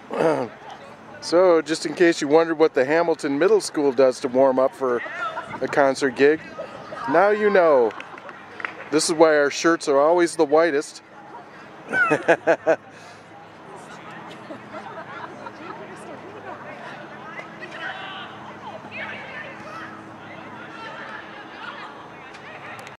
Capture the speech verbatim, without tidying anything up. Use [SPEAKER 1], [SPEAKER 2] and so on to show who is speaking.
[SPEAKER 1] So, just in case you wondered what the Hamilton Middle School does to warm up for a concert gig, now you know. This is why our shirts are always the whitest.